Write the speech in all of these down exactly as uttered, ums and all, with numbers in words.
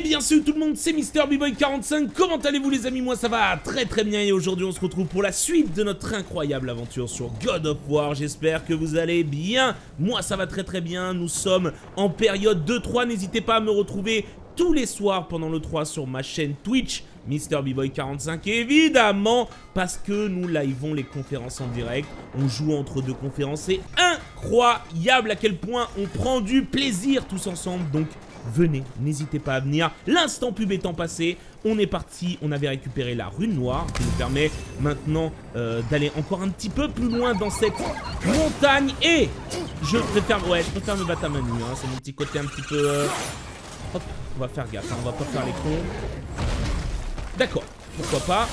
bien salut tout le monde, c'est Mister B-Boy quarante-cinq, comment allez-vous les amis? Moi ça va très très bien et aujourd'hui on se retrouve pour la suite de notre incroyable aventure sur God of War. J'espère que vous allez bien, moi ça va très très bien, nous sommes en période deux trois, n'hésitez pas à me retrouver tous les soirs pendant le trois sur ma chaîne Twitch, Mister B-Boy quarante-cinq, évidemment, parce que nous livons les conférences en direct, on joue entre deux conférences, c'est incroyable à quel point on prend du plaisir tous ensemble, donc venez, n'hésitez pas à venir. L'instant pub étant passé, on est parti, on avait récupéré la rune noire qui nous permet maintenant euh, d'aller encore un petit peu plus loin dans cette montagne. Et je préfère, ouais, je préfère me battre à main nue, hein, c'est mon petit côté un petit peu... Euh... Hop, on va faire gaffe, hein, on va pas faire les cons. D'accord, pourquoi pas.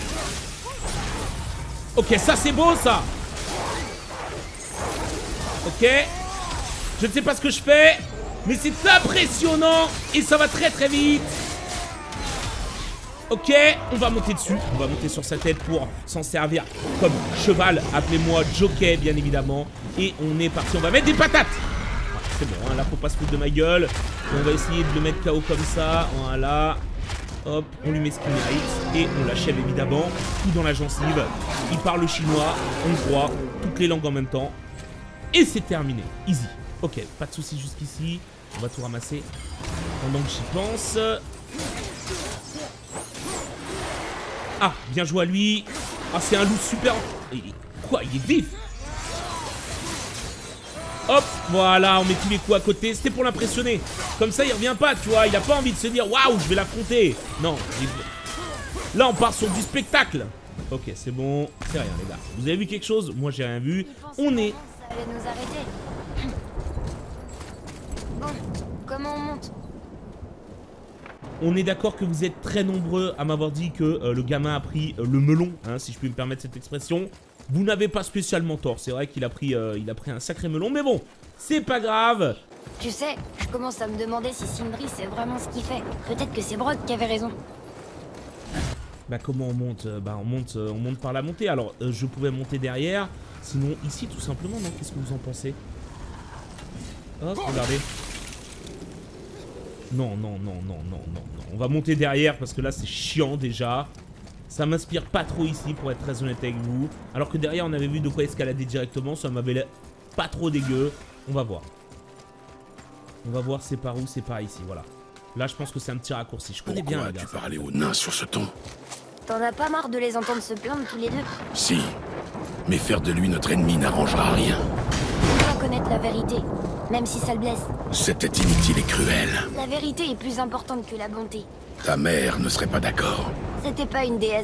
Ok, ça c'est beau ça. Ok, je ne sais pas ce que je fais, mais c'est impressionnant et ça va très très vite. Ok, on va monter dessus, on va monter sur sa tête pour s'en servir comme cheval. Appelez-moi Jockey bien évidemment. Et on est parti, on va mettre des patates. Ah, c'est bon, hein, là faut pas se foutre de ma gueule. On va essayer de le mettre K O comme ça, voilà. Hop, on lui met ce qu'il mérite et on l'achève évidemment. Tout dans la gencive. Il parle chinois, hongrois, toutes les langues en même temps. Et c'est terminé, easy. Ok, pas de soucis jusqu'ici. On va tout ramasser pendant que j'y pense. Ah, bien joué à lui. Ah, c'est un loup super... Quoi, il est vif. Hop, voilà, on met tous les coups à côté. C'était pour l'impressionner. Comme ça, il revient pas, tu vois. Il a pas envie de se dire, waouh, je vais l'affronter. Non. Il... Là, on part sur du spectacle. Ok, c'est bon. C'est rien, les gars. Vous avez vu quelque chose? Moi, j'ai rien vu. On est... Ça allait nous arrêter. Bon, comment on monte? On est d'accord que vous êtes très nombreux à m'avoir dit que euh, le gamin a pris euh, le melon, hein, si je puis me permettre cette expression. Vous n'avez pas spécialement tort, c'est vrai qu'il a pris, euh, il a pris un sacré melon, mais bon, c'est pas grave. Tu sais, je commence à me demander si Sindri c'est vraiment ce qu'il fait. Peut-être que c'est Brok qui avait raison. Bah comment on monte? Bah on monte, euh, on monte par la montée. Alors euh, je pouvais monter derrière, sinon ici tout simplement, non? Qu'est-ce que vous en pensez? Hop, regardez. Non, non, non, non, non, non, non. On va monter derrière parce que là c'est chiant déjà. Ça m'inspire pas trop ici pour être très honnête avec vous. Alors que derrière on avait vu de quoi escalader directement. Ça m'avait l'air pas trop dégueu. On va voir. On va voir c'est par où, c'est par ici, voilà. Là je pense que c'est un petit raccourci. Je connais bien les gars. Pourquoi tu parlais aux nains sur ce ton? T'en as pas marre de les entendre se plaindre tous les deux? Si. Mais faire de lui notre ennemi n'arrangera rien. Il doit connaître la vérité, même si ça le blesse. C'était inutile et cruel. La vérité est plus importante que la bonté. Ta mère ne serait pas d'accord. C'était pas une déesse.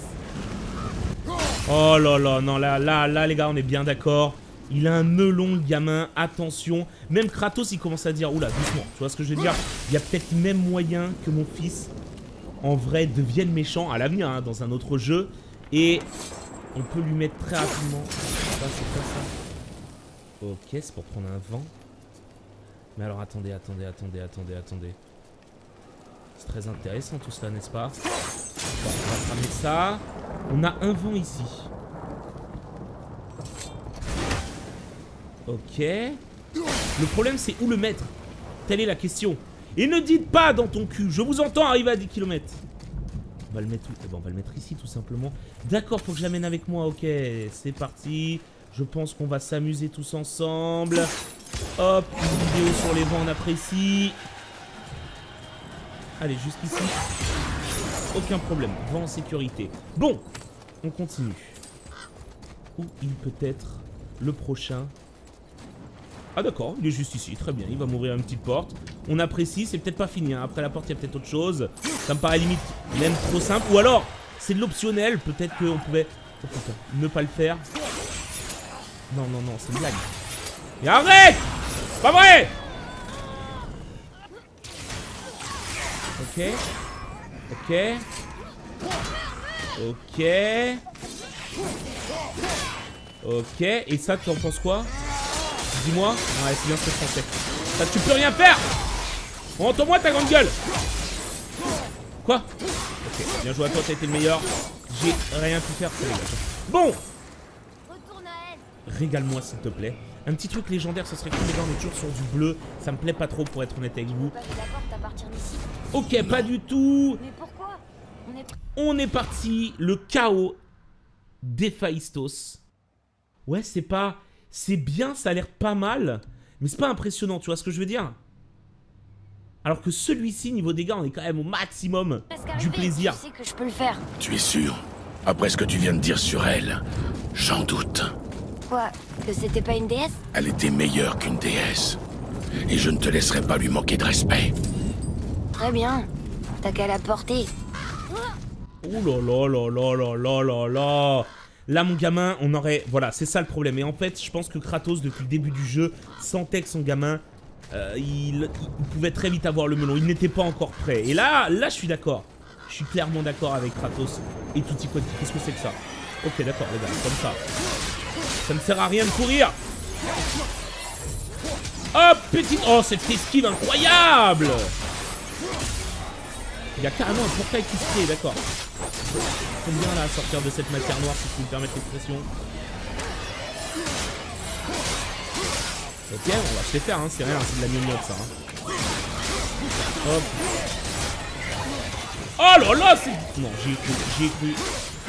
Oh là là, non, là, là, là, les gars, on est bien d'accord. Il a un melon, le gamin, attention. Même Kratos, il commence à dire, oula, doucement, tu vois ce que je veux dire? Il y a peut-être même moyen que mon fils, en vrai, devienne méchant à l'avenir, hein, dans un autre jeu. Et on peut lui mettre très rapidement. Ça, c'est pas ça. Ok, c'est pour prendre un vent. Mais alors, attendez, attendez, attendez, attendez, attendez. C'est très intéressant tout cela, n'est-ce pas? Bon, on va ramener ça. On a un vent ici. Ok. Le problème, c'est où le mettre? Telle est la question. Et ne dites pas dans ton cul. Je vous entends arriver à dix kilomètres. On va le mettre où? Eh ben, on va le mettre ici, tout simplement. D'accord, faut que je l'amène avec moi. Ok, c'est parti. Je pense qu'on va s'amuser tous ensemble. Hop, une vidéo sur les vents, on apprécie. Allez, jusqu'ici. Aucun problème. Vent en sécurité. Bon, on continue. Où il peut être le prochain? Ah d'accord, il est juste ici. Très bien, il va m'ouvrir une petite porte. On apprécie, c'est peut-être pas fini. Hein. Après la porte, il y a peut-être autre chose. Ça me paraît limite même trop simple. Ou alors, c'est de l'optionnel. Peut-être qu'on pouvait oh, putain, ne pas le faire. Non, non, non, c'est une blague. Et arrête! Pas vrai! Ok. Ok. Ok. Ok. Et ça, tu en penses quoi? Dis-moi. Ouais, c'est bien ce que je pensais. Ça, tu peux rien faire! Montre-moi ta grande gueule! Quoi? Ok, bien joué à toi, t'as été le meilleur. J'ai rien pu faire. Bon! régale-moi s'il te plaît. Un petit truc légendaire, ça serait cool, les gars, on est toujours sur du bleu. Ça me plaît pas trop pour être honnête avec vous. Ok, pas du tout. Mais pourquoi? On est... On est parti, le chaos d'Héphaïstos. Ouais, c'est pas... C'est bien, ça a l'air pas mal. Mais c'est pas impressionnant, tu vois ce que je veux dire? Alors que celui-ci, niveau dégâts, on est quand même au maximum du plaisir. Je sais que je peux le faire. Tu es sûr? Après ce que tu viens de dire sur elle, j'en doute. Quoi? Que c'était pas une déesse? Elle était meilleure qu'une déesse. Et je ne te laisserai pas lui manquer de respect. Très bien. T'as qu'à la porter. Oh là là là là là là là là. Là, mon gamin, on aurait... Voilà, c'est ça le problème. Et en fait, je pense que Kratos, depuis le début du jeu, sentait que son gamin, euh, il, il pouvait très vite avoir le melon. Il n'était pas encore prêt. Et là, là, je suis d'accord. Je suis clairement d'accord avec Kratos et Tutti Quanti. Qu'est-ce que c'est que ça? Ok, d'accord, les gars, comme ça. Ça ne sert à rien de courir. Hop, petite... Oh, cette esquive incroyable. Il y a carrément un portail qui se crée, d'accord. Faut bien là sortir de cette matière noire, si tu me permets l'expression. Ok, on va se les faire, hein. C'est rien, c'est de la gnognotte ça. Hein. Hop. Oh là là, c'est... Non, j'y ai cru, j'y ai cru.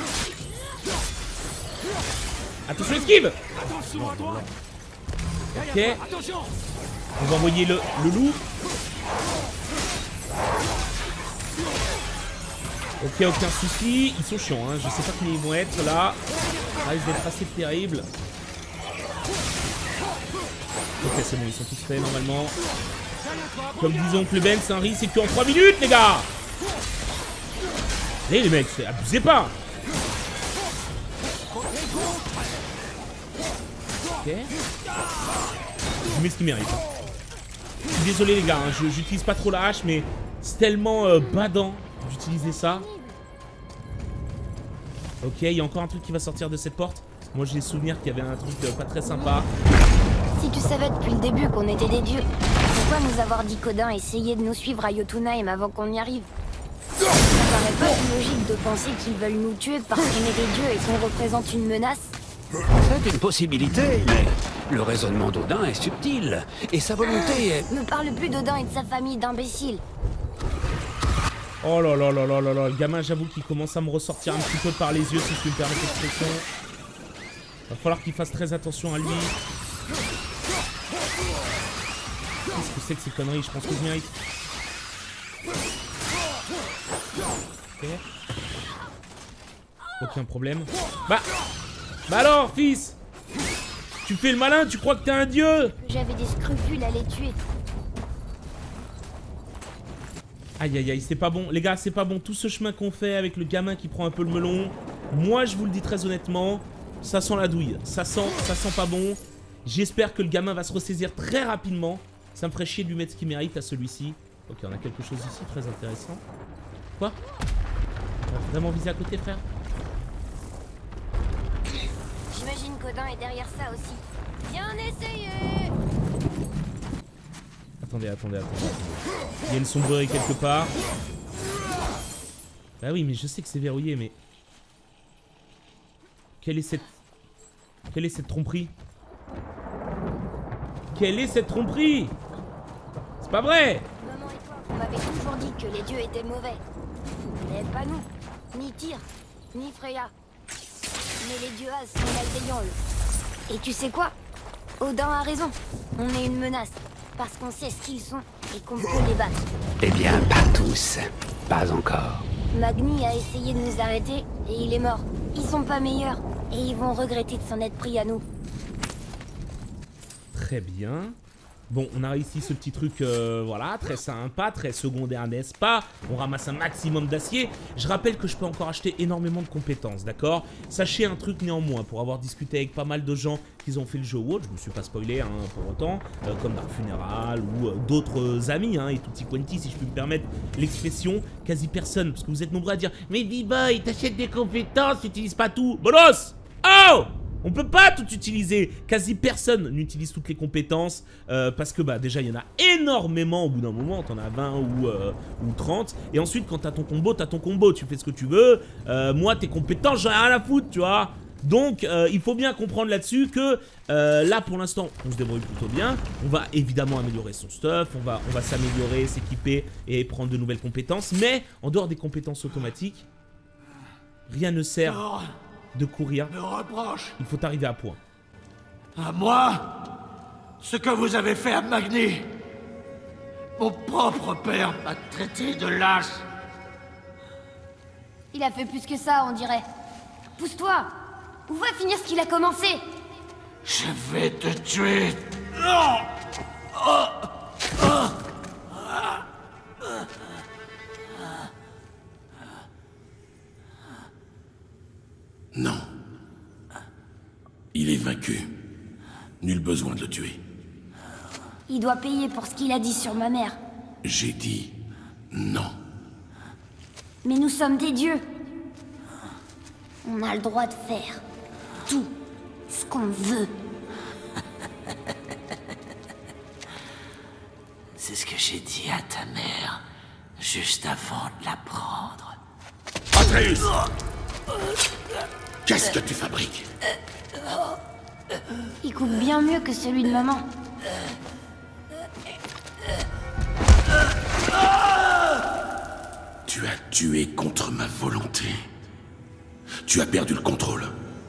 Attention, esquive. Non, non, non. Ok. On va envoyer le, le loup. Ok, aucun souci. Ils sont chiants, hein. Je sais pas combien ils vont être là. Ça risque d'être assez terrible. Ok, c'est bon, ils sont tous faits normalement. Comme disait Oncle Ben, c'est un riz, c'est que en trois minutes, les gars. Allez, les mecs, abusez pas. Ok. Je mets ce qu'il mérite. Je suis désolé, les gars, hein. J'utilise pas trop la hache, mais c'est tellement euh, badant d'utiliser ça. Ok, il y a encore un truc qui va sortir de cette porte. Moi j'ai souvenir qu'il y avait un truc euh, pas très sympa. Si tu savais depuis le début qu'on était des dieux, pourquoi nous avoir dit qu'Odin essayait de nous suivre à Jotunheim avant qu'on y arrive? Ça paraît pas plus logique de penser qu'ils veulent nous tuer parce qu'on est des dieux et qu'on représente une menace? C'est une possibilité, mais le raisonnement d'Odin est subtil, et sa volonté est... Ne parle plus d'Odin et de sa famille d'imbéciles. Oh là là là là là là, le gamin, j'avoue qu'il commence à me ressortir un petit peu par les yeux, si je peux me permettre l'expression. Va falloir qu'il fasse très attention à lui. Qu'est-ce que c'est que ces conneries? Je pense que je mérite. Ok. Aucun problème. Bah Bah alors, fils, tu fais le malin, tu crois que t'es un dieu? J'avais des scrupules à les tuer. Aïe aïe aïe, c'est pas bon. Les gars, c'est pas bon. Tout ce chemin qu'on fait avec le gamin qui prend un peu le melon, moi je vous le dis très honnêtement, ça sent la douille. Ça sent, ça sent pas bon. J'espère que le gamin va se ressaisir très rapidement. Ça me ferait chier de lui mettre ce qu'il mérite à celui-ci. Ok, on a quelque chose ici, très intéressant. Quoi? On va vraiment viser à côté, frère? J'imagine qu'Odin est derrière ça aussi. Bien essayé! Attendez, attendez, attendez. Il y a une sombrerie quelque part. Bah oui, mais je sais que c'est verrouillé, mais... Quelle est cette... Quelle est cette tromperie? Quelle est cette tromperie? C'est pas vrai! Maman et toi, on m'avait toujours dit que les dieux étaient mauvais. Mais pas nous. Ni Tyr, ni Freya. Mais les dieux As sont malveillants, eux. Et tu sais quoi? Odin a raison. On est une menace. Parce qu'on sait ce qu'ils sont et qu'on peut les battre. Eh bien, pas tous. Pas encore. Magni a essayé de nous arrêter et il est mort. Ils sont pas meilleurs et ils vont regretter de s'en être pris à nous. Très bien. Bon, on a réussi ce petit truc, euh, voilà, très sympa, très secondaire, n'est-ce pas? On ramasse un maximum d'acier. Je rappelle que je peux encore acheter énormément de compétences, d'accord? Sachez un truc néanmoins, pour avoir discuté avec pas mal de gens qui ont fait le jeu ou autre, je me suis pas spoilé hein, pour autant, euh, comme Dark Funeral ou euh, d'autres amis, hein, et Tutti Quanti, si je peux me permettre l'expression, quasi personne, parce que vous êtes nombreux à dire « Mais D-Boy, t'achètes des compétences, tu n'utilises pas tout !» Bolos! Oh! On peut pas tout utiliser. Quasi personne n'utilise toutes les compétences euh, parce que bah déjà il y en a énormément au bout d'un moment. T'en as vingt ou, euh, ou trente. Et ensuite quand t'as ton combo, t'as ton combo. Tu fais ce que tu veux. euh, Moi tes compétences j'en ai rien à foutre, tu vois. Donc euh, il faut bien comprendre là-dessus que euh, là pour l'instant on se débrouille plutôt bien. On va évidemment améliorer son stuff, on va, on va s'améliorer, s'équiper et prendre de nouvelles compétences. Mais en dehors des compétences automatiques, rien ne sert Non, de courir. me reproche Il faut arriver à point. à moi ce que vous avez fait à Magni. Mon propre père m'a traité de lâche. Il a fait plus que ça, on dirait. Pousse-toi. On va finir ce qu'il a commencé. Je vais te tuer. Non. Oh. Oh. Non. Il est vaincu. Nul besoin de le tuer. Il doit payer pour ce qu'il a dit sur ma mère. J'ai dit non. Mais nous sommes des dieux. On a le droit de faire tout ce qu'on veut. C'est ce que j'ai dit à ta mère, juste avant de la prendre. Atreus! Qu'est-ce que tu fabriques? Il coupe bien mieux que celui de maman. Tu as tué contre ma volonté. Tu as perdu le contrôle.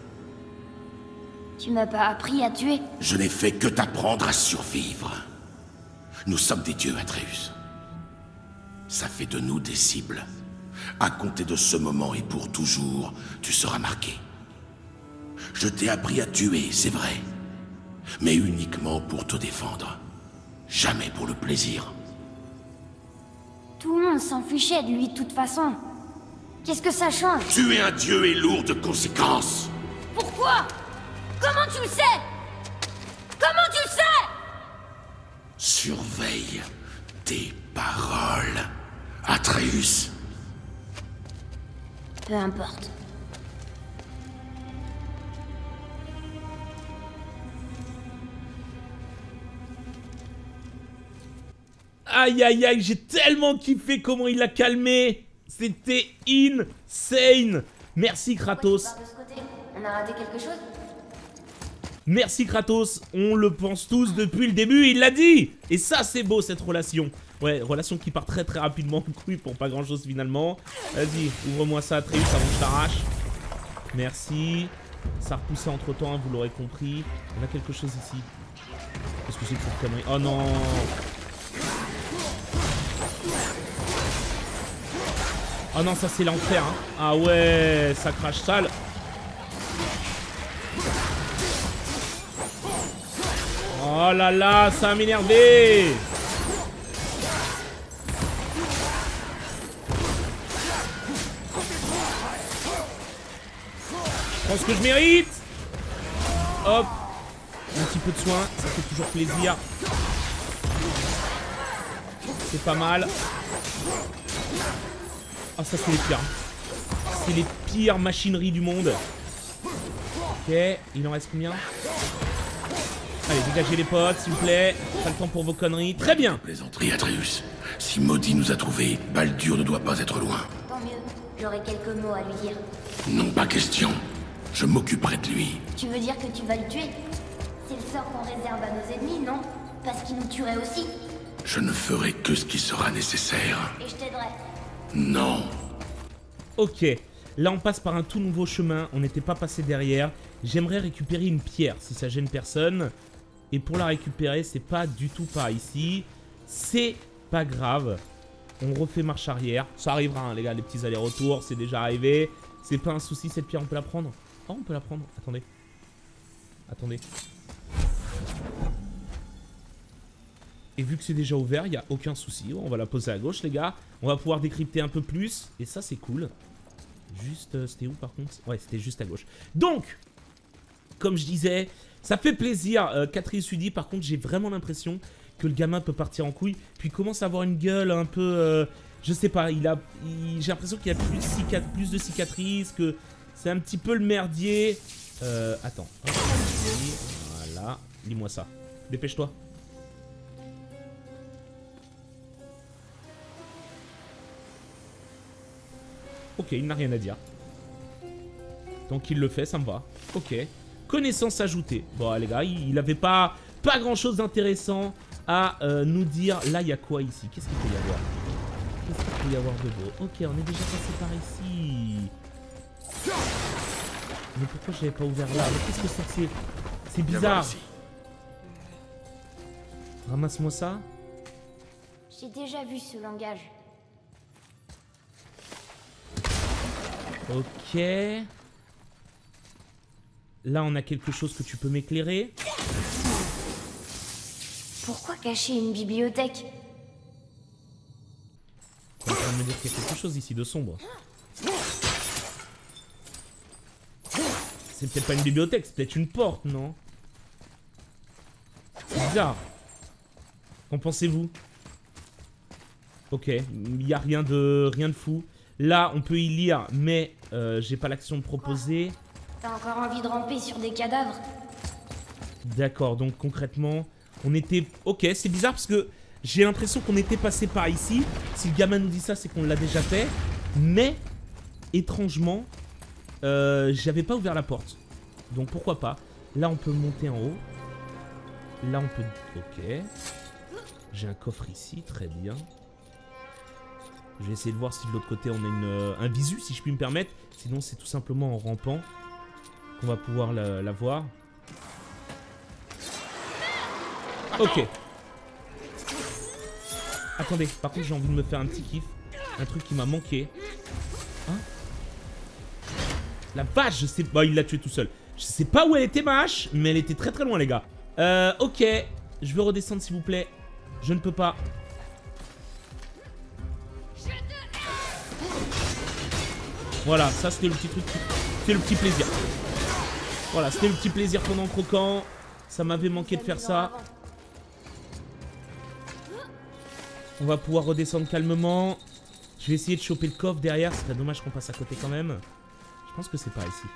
Tu m'as pas appris à tuer. Je n'ai fait que t'apprendre à survivre. Nous sommes des dieux, Atreus. Ça fait de nous des cibles. À compter de ce moment et pour toujours, tu seras marqué. Je t'ai appris à tuer, c'est vrai. Mais uniquement pour te défendre. Jamais pour le plaisir. Tout le monde s'en fichait de lui de toute façon. Qu'est-ce que ça change? Tuer un dieu est lourd de conséquences. Pourquoi? Comment tu le sais? Comment tu le sais? Surveille tes paroles, Atreus. Peu importe. Aïe aïe aïe, j'ai tellement kiffé comment il l'a calmé. C'était insane. Merci Kratos. Pourquoi tu pars de ce côté? On a raté quelque chose? Merci Kratos, on le pense tous depuis le début, il l'a dit. Et ça c'est beau cette relation. Ouais, relation qui part très très rapidement en couille pour pas grand chose finalement. Vas-y, ouvre-moi ça Atreus avant que je t'arrache. Merci. Ça a repoussé entre temps, hein, vous l'aurez compris. On a quelque chose ici. Qu'est-ce que c'est que cette connerie? Oh non. Oh non, ça c'est l'enfer hein. Ah ouais, ça crache sale. Oh là là, ça va m'énerver. Je prends ce que je mérite. Hop. Un petit peu de soin, ça fait toujours plaisir. C'est pas mal. Ah, ça c'est les pires. C'est les pires machineries du monde. Ok, il en reste combien? Allez, dégagez les potes, s'il vous plaît. Pas le temps pour vos conneries. Très bien. Plaisanterie, Atreus. Si Maudit nous a trouvés, Baldur ne doit pas être loin. Tant mieux. J'aurai quelques mots à lui dire. Non, pas question. Je m'occuperai de lui. Tu veux dire que tu vas le tuer? C'est le sort qu'on réserve à nos ennemis, non? Parce qu'ils nous tueraient aussi. Je ne ferai que ce qui sera nécessaire. Et je t'aiderai. Non. Ok. Là, on passe par un tout nouveau chemin. On n'était pas passé derrière. J'aimerais récupérer une pierre, si ça gêne personne. Et pour la récupérer, c'est pas du tout par ici. C'est pas grave. On refait marche arrière. Ça arrivera, hein, les gars, les petits allers-retours. C'est déjà arrivé. C'est pas un souci, cette pierre, on peut la prendre. Oh, on peut la prendre. Attendez. Attendez. Et vu que c'est déjà ouvert, il n'y a aucun souci. On va la poser à gauche, les gars. On va pouvoir décrypter un peu plus. Et ça, c'est cool. Juste, euh, c'était où, par contre? Ouais, c'était juste à gauche. Donc, comme je disais, ça fait plaisir euh, qu'Atreus lui dit. Par contre, j'ai vraiment l'impression que le gamin peut partir en couille. Puis il commence à avoir une gueule un peu... Euh, je sais pas, il a, il, j'ai l'impression qu'il y a plus de, cicat, plus de cicatrices, que c'est un petit peu le merdier. Euh, attends. Voilà. Lis-moi ça. Dépêche-toi. Ok, il n'a rien à dire. Tant qu'il le fait, ça me va. Ok. Connaissance ajoutée. Bon, les gars, il avait pas, pas grand-chose d'intéressant à euh, nous dire. Là, il y a quoi ici? Qu'est-ce qu'il peut y avoir? Qu'est-ce qu'il peut y avoir de beau? Ok, on est déjà passé par ici. Mais pourquoi je l'avais pas ouvert là? Mais qu'est-ce que c'est que c'est? C'est bizarre. Ramasse-moi ça. J'ai déjà vu ce langage. Ok. Là, on a quelque chose que tu peux m'éclairer. Pourquoi cacher une bibliothèque? Tu es en train de me dire qu'il y a quelque chose ici de sombre. C'est peut-être pas une bibliothèque, c'est peut-être une porte, non? C'est bizarre. Qu'en pensez-vous? Ok, il n'y a rien de, rien de fou. Là, on peut y lire, mais euh, j'ai pas l'action de proposer. T'as encore envie de ramper sur des cadavres? D'accord, donc concrètement, on était... Ok, c'est bizarre parce que j'ai l'impression qu'on était passé par ici. Si le gamin nous dit ça, c'est qu'on l'a déjà fait. Mais, étrangement, euh, j'avais pas ouvert la porte. Donc pourquoi pas. Là, on peut monter en haut. Là, on peut... Ok. J'ai un coffre ici, très bien. Je vais essayer de voir si de l'autre côté, on a une, euh, un visu, si je puis me permettre. Sinon, c'est tout simplement en rampant qu'on va pouvoir la, la voir. Ok. Attendez, par contre, j'ai envie de me faire un petit kiff. Un truc qui m'a manqué. Hein? La vache, je sais pas. Bah, il l'a tué tout seul. Je sais pas où elle était, ma hache, mais elle était très très loin, les gars. Euh, ok. Je veux redescendre, s'il vous plaît. Je ne peux pas. Voilà, ça c'était le petit truc. C'était le petit plaisir. Voilà, c'était le petit plaisir pendant croquant. Ça m'avait manqué de faire ça. On va pouvoir redescendre calmement. Je vais essayer de choper le coffre derrière. Ce serait dommage qu'on passe à côté quand même. Je pense que c'est par ici.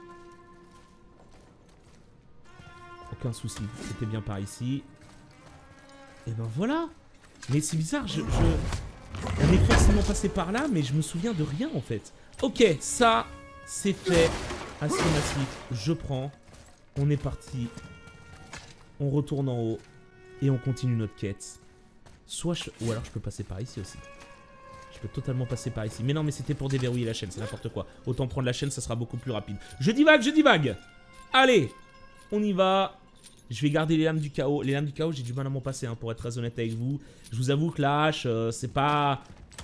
Aucun souci. C'était bien par ici. Et ben voilà. Mais c'est bizarre. Je, je... On est forcément passé par là, mais je me souviens de rien en fait. Ok, ça, c'est fait. Assez massif. Je prends. On est parti. On retourne en haut. Et on continue notre quête. Soit je... Ou alors je peux passer par ici aussi. Je peux totalement passer par ici. Mais non, mais c'était pour déverrouiller la chaîne. C'est n'importe quoi. Autant prendre la chaîne, ça sera beaucoup plus rapide. Je divague, je divague. Allez, on y va. Je vais garder les lames du chaos. Les lames du chaos, j'ai du mal à m'en passer, hein, pour être très honnête avec vous. Je vous avoue que la hache, euh, c'est pas...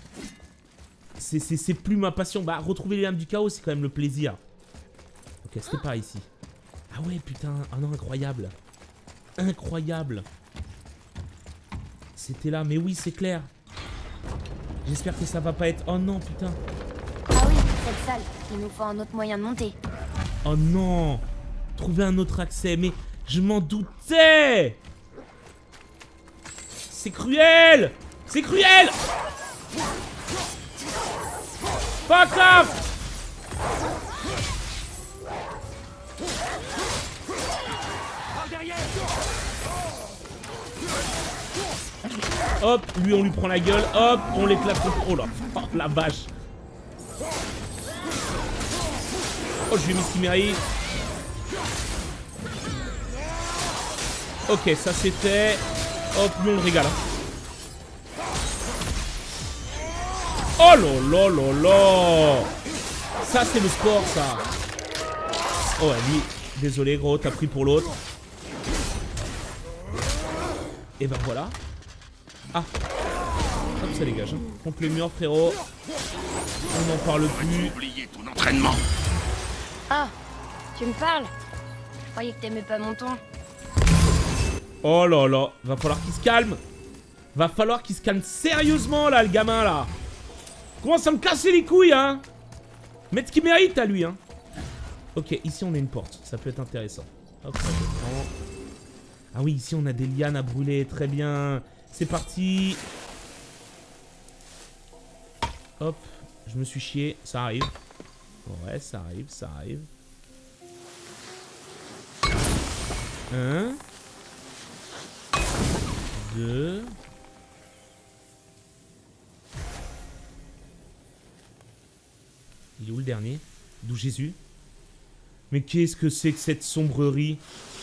C'est plus ma passion. Bah, retrouver les lames du chaos, c'est quand même le plaisir. Ok, c'était par ici. Ah ouais, putain. Ah non, incroyable. Incroyable. C'était là. Mais oui, c'est clair. J'espère que ça va pas être... Oh non, putain. Ah oui, cette salle. Il nous faut un autre moyen de monter. Oh non. Trouver un autre accès. Mais je m'en doutais. C'est cruel. C'est cruel. Fuck off. Hop, lui on lui prend la gueule, hop, on l'éclate. Oh là, oh, la vache. Oh, je lui ai mis ce qu'il mérite. Ok, ça c'était. Hop, lui on le régale. Oh là là là là. Ça c'est le sport, ça. Oh ouais, lui, désolé gros, t'as pris pour l'autre. Et ben voilà. Ah. Hop, ça dégage. Hein. Contre les murs, frérot. On n'en parle plus. Oublier ton entraînement. Ah, tu me parles? Je croyais que t'aimais pas mon ton. Oh là là. Va falloir qu'il se calme. Va falloir qu'il se calme sérieusement, là, le gamin, là. Commence à me casser les couilles, hein. Mettre ce qu'il mérite à lui, hein. Ok, ici, on a une porte. Ça peut être intéressant. Hop, ça dépend. Ah oui, ici, on a des lianes à brûler. Très bien. C'est parti. Hop, je me suis chié, ça arrive. Ouais, ça arrive, ça arrive. Un. Deux. Il est où le dernier? D'où Jésus? Mais qu'est-ce que c'est que cette sombrerie?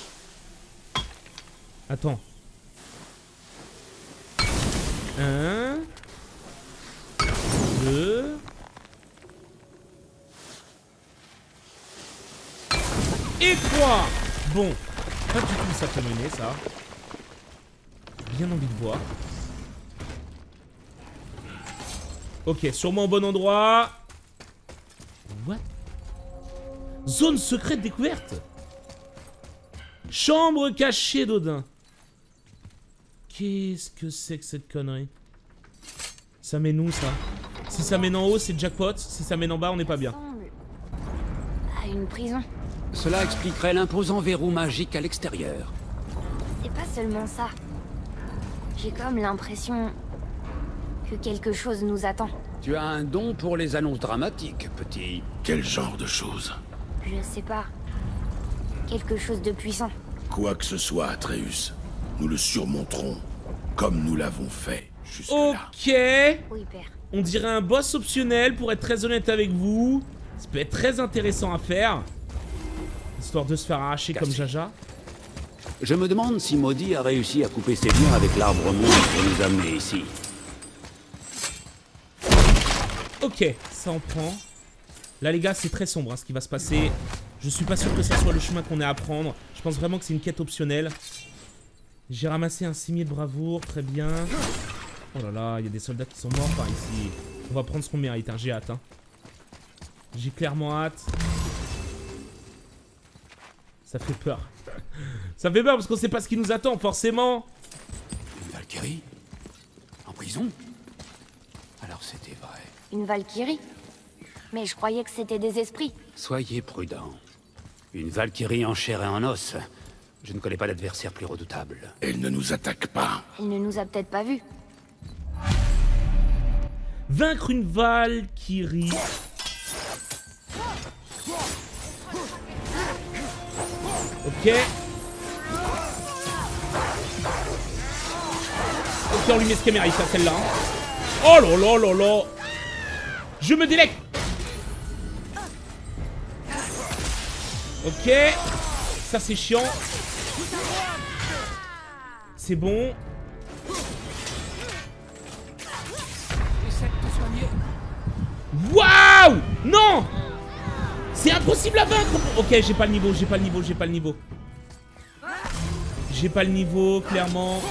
Attends. Un... Deux... Et trois. Bon. Pas du tout ça peut mener, ça. Bien envie de voir. Ok, sûrement au bon endroit. What? Zone secrète découverte. Chambre cachée d'Odin. Qu'est-ce que c'est que cette connerie? Ça mène où, ça? Si ça mène en haut, c'est jackpot. Si ça mène en bas, on n'est pas bien. À une prison. Cela expliquerait l'imposant verrou magique à l'extérieur. C'est pas seulement ça. J'ai comme l'impression que quelque chose nous attend. Tu as un don pour les annonces dramatiques, petit. Quel genre de choses? Je sais pas. Quelque chose de puissant. Quoi que ce soit, Atreus, nous le surmonterons, comme nous l'avons fait jusque-là. Ok. Oui, père. On dirait un boss optionnel, pour être très honnête avec vous. Ça peut être très intéressant à faire. Histoire de se faire arracher Cassé. comme Jaja. Je me demande si Maudit a réussi à couper ses liens avec l'arbre monde pour nous amener ici. Ok, ça en prend. Là les gars, c'est très sombre hein, ce qui va se passer. Je suis pas sûr que ça soit le chemin qu'on ait à prendre. Je pense vraiment que c'est une quête optionnelle. J'ai ramassé un cimier de bravoure, très bien. Oh là là, il y a des soldats qui sont morts par ici. On va prendre ce qu'on mérite, hein. J'ai hâte. Hein. J'ai clairement hâte. Ça fait peur. Ça fait peur parce qu'on sait pas ce qui nous attend, forcément. Une Valkyrie? En prison? Alors c'était vrai. Une Valkyrie? Mais je croyais que c'était des esprits. Soyez prudents. Une Valkyrie en chair et en os. Je ne connais pas d'adversaire plus redoutable. Elle ne nous attaque pas. Elle ne nous a peut-être pas vus. Vaincre une Valkyrie. Ok. Ok, on lui met ce caméra, ça celle-là. Oh là là là là. Je me délecte. Ok. Ça c'est chiant. C'est bon. Waouh! Non! C'est impossible à vaincre. Ok, j'ai pas le niveau, j'ai pas le niveau, j'ai pas le niveau. J'ai pas le niveau, clairement.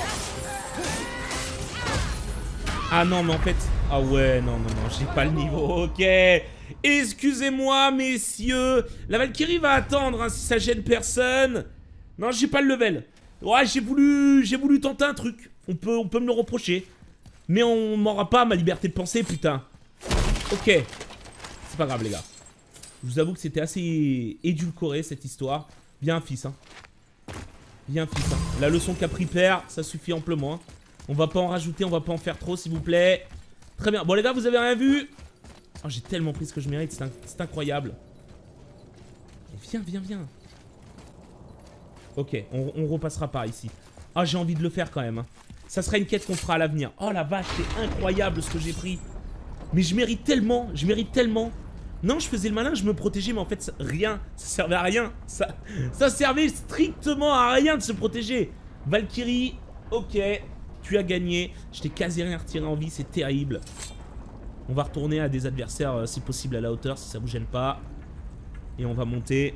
Ah non, mais en fait... Ah ouais, non, non, non, j'ai pas le niveau, ok. Excusez-moi, messieurs. La Valkyrie va attendre, hein, si ça gêne personne. Non, j'ai pas le level. Ouais, j'ai voulu... J'ai voulu tenter un truc. On peut, on peut me le reprocher. Mais on m'aura pas ma liberté de penser, putain. Ok. C'est pas grave, les gars. Je vous avoue que c'était assez édulcoré, cette histoire. Bien, fils, hein. Bien, fils, hein. La leçon qu'a pris père, ça suffit amplement, hein. On va pas en rajouter, on va pas en faire trop, s'il vous plaît. Très bien. Bon, les gars, vous avez rien vu? Oh, j'ai tellement pris ce que je mérite, c'est inc incroyable. Et viens, viens, viens. Ok, on, on repassera par ici. Ah, j'ai envie de le faire quand même, hein. Ça sera une quête qu'on fera à l'avenir. Oh la vache, c'est incroyable ce que j'ai pris. Mais je mérite tellement, je mérite tellement. Non, je faisais le malin, je me protégeais, mais en fait, ça, rien. Ça servait à rien. Ça, ça servait strictement à rien de se protéger. Valkyrie, ok. Tu as gagné. Je t'ai quasi rien retiré en vie, c'est terrible. On va retourner à des adversaires, euh, si possible, à la hauteur, si ça vous gêne pas. Et on va monter.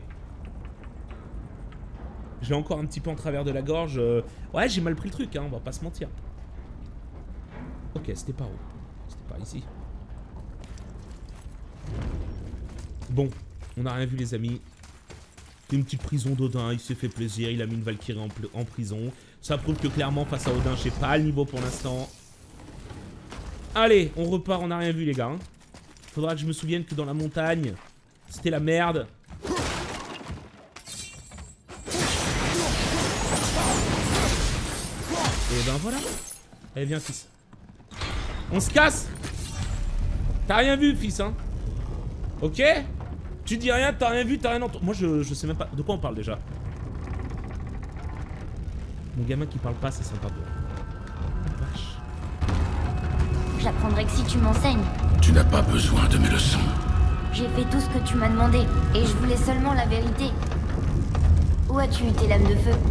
Je l'ai encore un petit peu en travers de la gorge. Euh... Ouais, j'ai mal pris le truc, hein, on va pas se mentir. Ok, c'était par où? C'était par ici. Bon, on n'a rien vu, les amis. Une petite prison d'Odin, il s'est fait plaisir, il a mis une Valkyrie en, en prison. Ça prouve que clairement, face à Odin, j'ai pas le niveau pour l'instant. Allez, on repart, on n'a rien vu, les gars. Hein. Faudra que je me souvienne que dans la montagne, c'était la merde. Et ben voilà. Allez, viens, fils. On se casse. T'as rien vu, fils, hein. Ok. Tu dis rien, t'as rien vu, t'as rien entendu. Moi, je, je sais même pas. De quoi on parle déjà? Mon gamin qui parle pas, c'est sympa. Oh, vache. J'apprendrai que si tu m'enseignes. Tu n'as pas besoin de mes leçons. J'ai fait tout ce que tu m'as demandé, et je voulais seulement la vérité. Où as-tu eu tes lames de feu?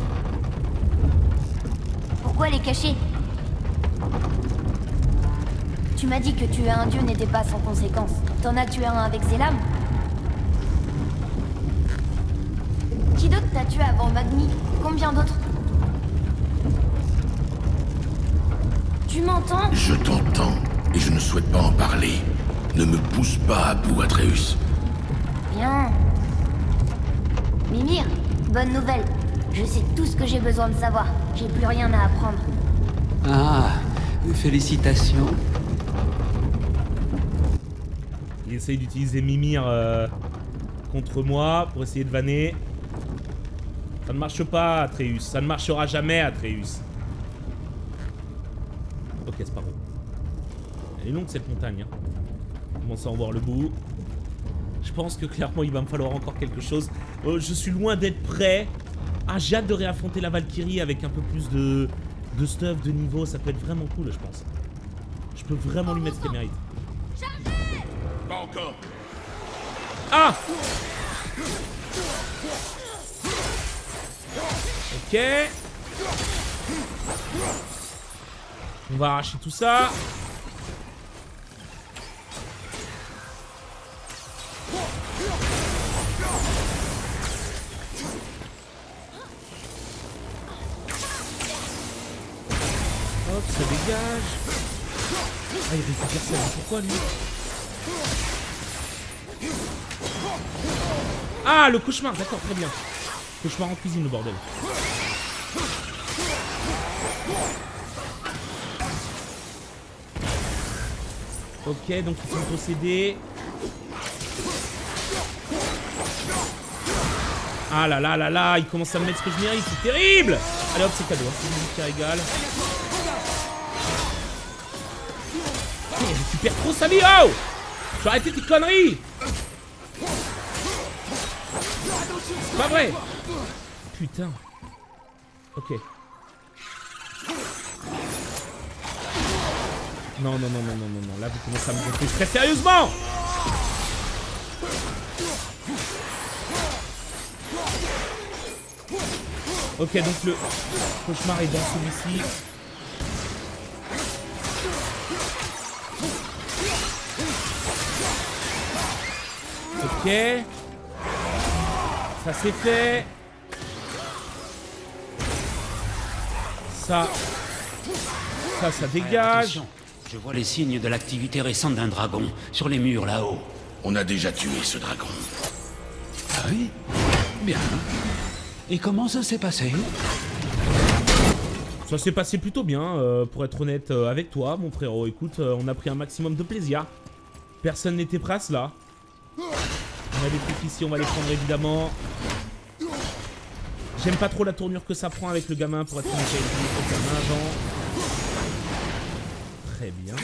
Pourquoi les cacher? Tu m'as dit que tuer un dieu n'était pas sans conséquence. T'en as tué un avec ses lames? Qui d'autre t'a tué avant Magni? Combien d'autres? Tu m'entends? Je t'entends, et je ne souhaite pas en parler. Ne me pousse pas à bout, Atreus. Bien. Mimir, bonne nouvelle. Je sais tout ce que j'ai besoin de savoir. J'ai plus rien à apprendre. Ah, félicitations. Il essaye d'utiliser Mimir euh, contre moi pour essayer de vanner. Ça ne marche pas, Atreus. Ça ne marchera jamais, Atreus. Ok, c'est pas bon. Elle est longue cette montagne. Hein. On commence à en voir le bout. Je pense que clairement il va me falloir encore quelque chose. Euh, je suis loin d'être prêt. Ah, j'ai hâte de réaffronter la Valkyrie avec un peu plus de, de stuff, de niveau. Ça peut être vraiment cool, je pense. Je peux vraiment lui mettre ce qu'elle mérite. Pas encore. Ah! Ok. On va arracher tout ça. Hop, ça dégage. Ah, il récupère ça, mais pourquoi lui? Ah, le cauchemar, d'accord, très bien. Cauchemar en cuisine, le bordel. Ok, donc ils sont possédés. Ah là là là là, il commence à me mettre ce que je mérite, c'est terrible. Allez hop, c'est cadeau, hein. C'est musique qui régale. Il récupère trop sa vie, oh! Je vais arrêter tes conneries! C'est pas vrai! Putain. Ok. Non, non, non, non, non, non, non. Là, vous commencez à me gonfler très sérieusement! Ok, donc le cauchemar est dans celui-ci. Ok. Ça c'est fait. Ça. Ça, ça dégage. Attention, je vois les signes de l'activité récente d'un dragon sur les murs là-haut. On a déjà tué ce dragon. Ah oui? Bien. Et comment ça s'est passé? Ça s'est passé plutôt bien, euh, pour être honnête euh, avec toi, mon frérot. Écoute, euh, on a pris un maximum de plaisir. Personne n'était prêt à cela. On a des trucs ici, on va les prendre évidemment. J'aime pas trop la tournure que ça prend avec le gamin, pour être honnête avec lui. Le gamin avant. Très bien.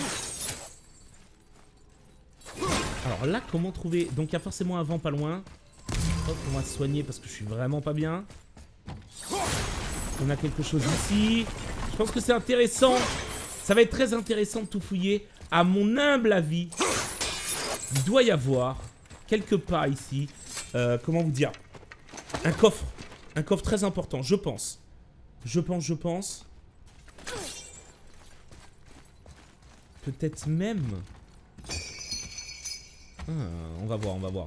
Alors là, comment trouver... Donc il y a forcément un vent pas loin. Hop, on va se soigner parce que je suis vraiment pas bien. On a quelque chose ici. Je pense que c'est intéressant. Ça va être très intéressant de tout fouiller. À mon humble avis, il doit y avoir quelque part ici, euh, comment vous dire, un coffre. Un coffre très important, je pense. Je pense, je pense. Peut-être même... Ah, on va voir, on va voir.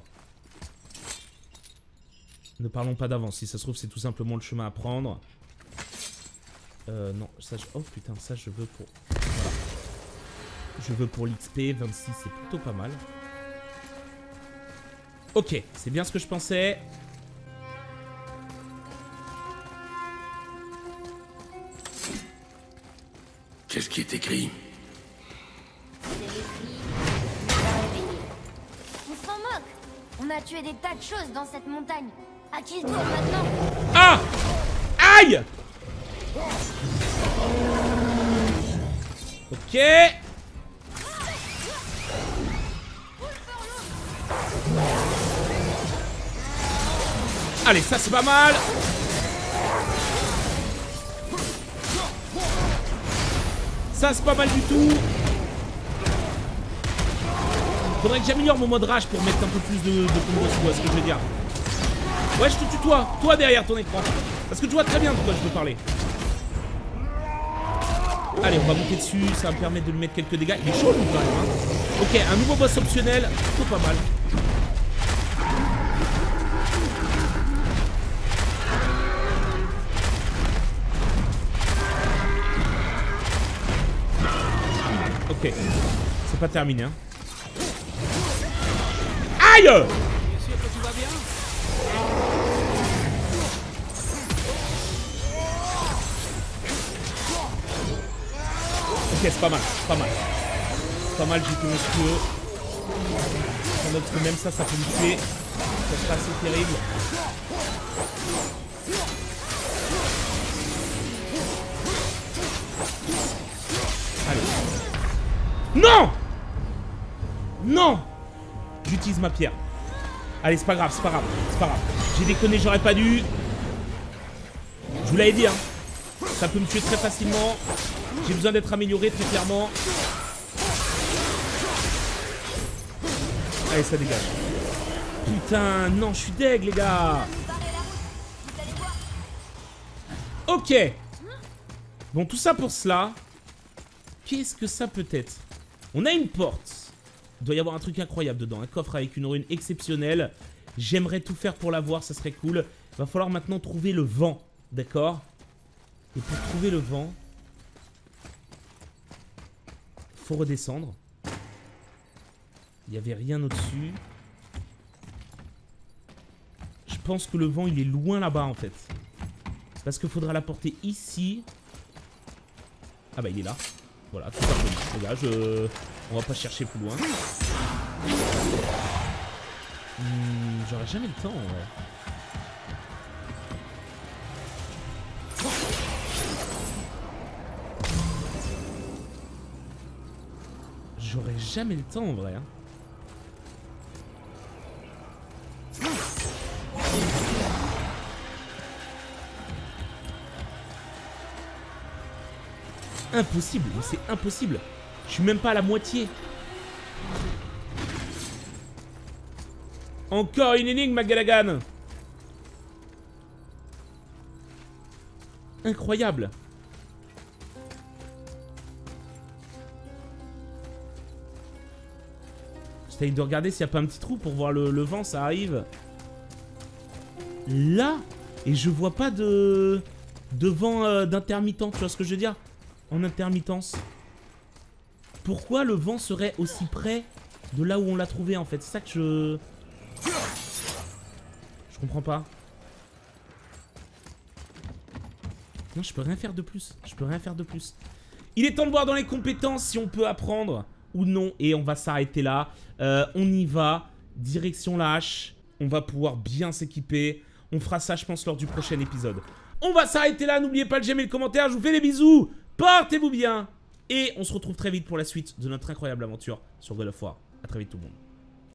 Ne parlons pas d'avance. Si ça se trouve, c'est tout simplement le chemin à prendre. Euh, non, ça je... Oh putain, ça je veux pour... Voilà. Je veux pour l'X P, vingt-six, c'est plutôt pas mal. Ok, c'est bien ce que je pensais. Qu'est-ce qui est écrit? On s'en moque. On a tué des tas de choses dans cette montagne. À qui se doit maintenant? Ah! Aïe! Ok. Allez, ça c'est pas mal. Ça c'est pas mal du tout. Faudrait que j'améliore mon mode rage pour mettre un peu plus de, de combos, tu vois ce que je veux dire. Ouais, je te tue toi, toi derrière ton écran. Parce que tu vois très bien de quoi je veux parler. Allez, on va monter dessus, ça va me permettre de lui mettre quelques dégâts. Il est chaud lui quand même, hein. Ok, un nouveau boss optionnel, plutôt pas mal. Ok, c'est pas terminé, hein. Aïe! Bien sûr que tu vas bien? Ok, c'est pas mal, pas mal. Pas mal, j'ai que monstrueux. Parce que même ça, ça peut me tuer. Ça sera assez terrible. Allez. Non! Non! J'utilise ma pierre. Allez, c'est pas grave, c'est pas grave, c'est pas grave. J'ai déconné, j'aurais pas dû. Je vous l'avais dit, hein. Ça peut me tuer très facilement. J'ai besoin d'être amélioré très clairement. Allez, ça dégage. Putain, non, je suis deg, les gars. Ok. Bon, tout ça pour cela. Qu'est-ce que ça peut être? On a une porte. Il doit y avoir un truc incroyable dedans. Un coffre avec une rune exceptionnelle. J'aimerais tout faire pour l'avoir, ça serait cool. Il va falloir maintenant trouver le vent. D'accord? Et pour trouver le vent, faut redescendre. Il n'y avait rien au-dessus. Je pense que le vent, il est loin là-bas, en fait. Parce qu'il faudra l'apporter ici. Ah bah, il est là. Voilà, tout simplement. Les gars, je... on va pas chercher plus loin. Hmm, j'aurais jamais le temps, en vrai. J'aurais jamais le temps en vrai. Hein. Impossible, mais c'est impossible. Je suis même pas à la moitié. Encore une énigme, Magalagan. Incroyable. J'essaye de regarder s'il n'y a pas un petit trou pour voir le, le vent, ça arrive. Là. Et je vois pas de, de vent euh, d'intermittent, tu vois ce que je veux dire? En intermittence. Pourquoi le vent serait aussi près de là où on l'a trouvé en fait? C'est ça que je... Je comprends pas. Non, je peux rien faire de plus. Je peux rien faire de plus. Il est temps de voir dans les compétences si on peut apprendre ou non. Et on va s'arrêter là. Euh, on y va. Direction la hache. On va pouvoir bien s'équiper. On fera ça, je pense, lors du prochain épisode. On va s'arrêter là. N'oubliez pas de j'aimer le commentaire. Je vous fais des bisous. Portez-vous bien. Et on se retrouve très vite pour la suite de notre incroyable aventure sur God of War. A très vite tout le monde.